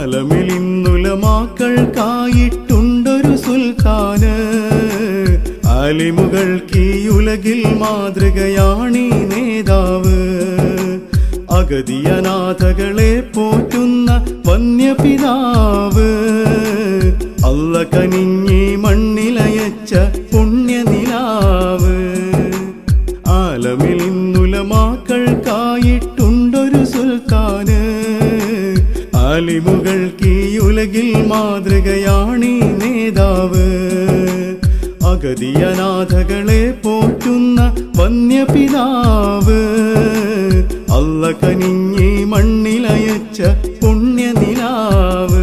ആലമിലിന്നുലമാക്കൾക്കായിട്ടുണ്ടൊരു സുൽത്താന് ആലിമുകൾക്ക് ഈ ഉലകിൽ മാതൃകയാണീ നേതാവ് അഗതിയനാഥകളെ പോറ്റുന്ന വന്യപിതാവ് അല്ല കനിഞ്ഞി മണ്ണിലയച്ച പുണ്യനിലാവ് ആലമിലിന്നുലമാക്കൾക്കായിട്ടുണ്ടൊരു സുൽത്താന് ആലിമുകൾക്ക് ഈ ഉലകിൽ മാതൃകയാണീ നേതാവ് അഗതിയനാഥകളെ പോറ്റുന്ന വന്യപിതാവ് അല്ല കനിഞ്ഞി മണ്ണിലയച്ച പുണ്യനിലാവ്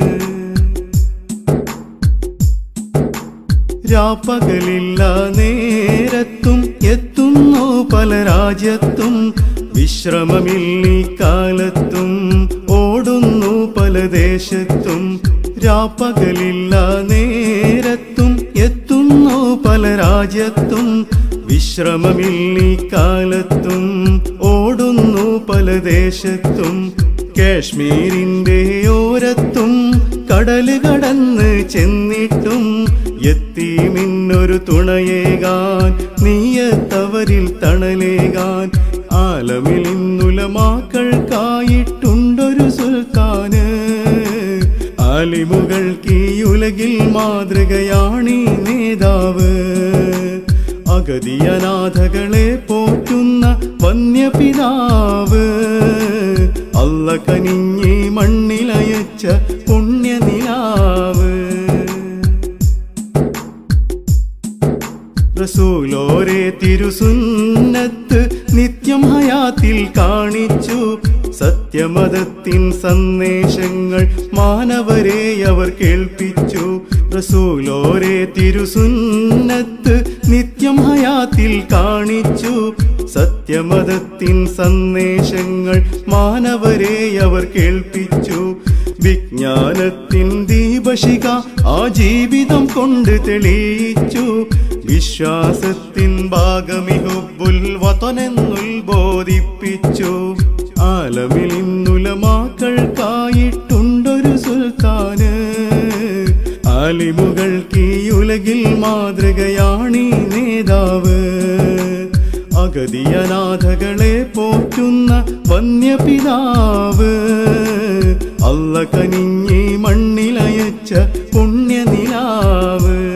രാപ്പകലില്ല നേരത്തും എത്തുന്നു പല രാജ്യത്തും വിശ്രമമില്ലീ കാലത്തും ഓടുന്നു പല ദേശത്തും രാപ്പകലില്ല നേരത്തും എത്തുന്നു പല രാജ്യത്തും വിശ്രമമില്ലീ കാലത്തും ഓടുന്നു പല ദേശത്തും കാശ്മീരിന്റെ ഓരത്തും കടല് കടന്ന് ചെന്നിട്ടും യത്തീമിന്നൊരു തുണയേകാൻ നീയത്തവരിൽ തണലേകാൻ ആലമിലിന്നുലമാക്കൾക്കായിട്ടുണ്ടൊരു സുൽത്താന് ആലിമുകൾക്ക് ഈ ഉലകിൽ മാതൃകയാണീ നേതാവ് അഗതിയനാഥകളെ പോറ്റുന്ന വന്യപിതാവ് അല്ല കനിഞ്ഞി മണ്ണിലയച്ച പുണ്യനിലാവ് റസൂലോരെ തിരുസുന്നത്ത് നിത്യം ഹയാത്തിൽ കാണിച്ചു സത്യമതത്തിൻ സന്ദേശങ്ങൾ മാനവരെ അവർ കേൾപ്പിച്ചു റസൂലോരെ തിരുസുന്നത്ത് നിത്യം ഹയാത്തിൽ കാണിച്ചു സത്യമതത്തിൻ സന്ദേശങ്ങൾ മാനവരെ അവർ കേൾപ്പിച്ചു വിജ്ഞാനത്തിൻ ദീപശിഖ ആ ജീവിതം കൊണ്ട് തെളിയിച്ചു വിശ്വാസത്തിൻ ഭാഗമിഹുബുൽ വതനെന്നുൽബോധിപ്പിച്ചു ആലമിലിന്നുലമാക്കൾക്കായിട്ടുണ്ടൊരു സുൽത്താന് ആലിമുകൾക്ക് ഈ ഉലകിൽ മാതൃകയാണീ നേതാവ് അഗതിയനാഥകളെ പോറ്റുന്ന വന്യപിതാവ് അല്ല കനിഞ്ഞി മണ്ണിലയച്ച പുണ്യനിലാവ്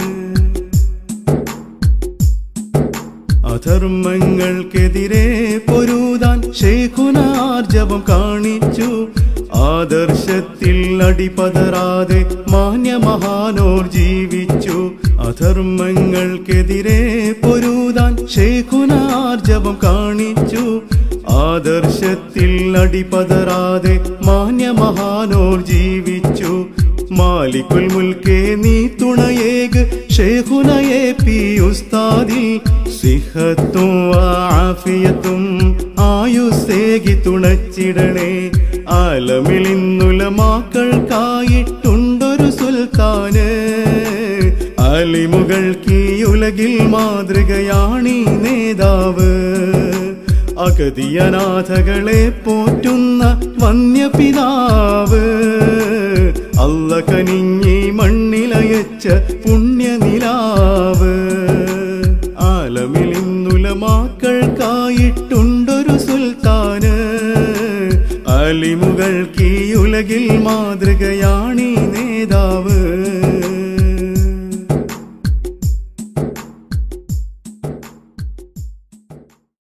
അധർമ്മങ്ങൾക്കെതിരെ പൊരുതാൻ ശൈഖുനാർജവം കാണിച്ചു ആദർശത്തിൽ അടിപതറാതെ മാന്യമഹാനോർ ജീവിച്ചു അധർമ്മങ്ങൾക്കെതിരെ പൊരുതാൻ ശൈഖുനാർജവം കാണിച്ചു ആദർശത്തിൽ അടിപതറാതെ മാന്യമഹാനോർ ജീവിച്ചു മാലിക്കുൽ മുൽക്കേ നീ തുണയേക് ശൈഖുനയെ പി ഉസ്താദിൽ സിഹത്തും ആഫിയത്തും ആയുസ്സേകി തുണച്ചിടണേ ആലമിലിന്നുലമാക്കൾക്കായിട്ടുണ്ടൊരു സുൽത്താന് ആലിമുകൾക്ക് ഈ ഉലകിൽ മാതൃകയാണീ നേതാവ് അഗതിയനാഥകളെ പോറ്റുന്ന വന്യപിതാവ് അല്ല കനിഞ്ഞി മണ്ണിലയച്ച പുണ്യനിലാവ് ആലമിലിന്നുലമാക്കൾക്കായിട്ടുണ്ടൊരു സുൽത്താന് ആലിമുകൾക്ക് ഈ ഉലകിൽ മാതൃകയാണീ നേതാവ്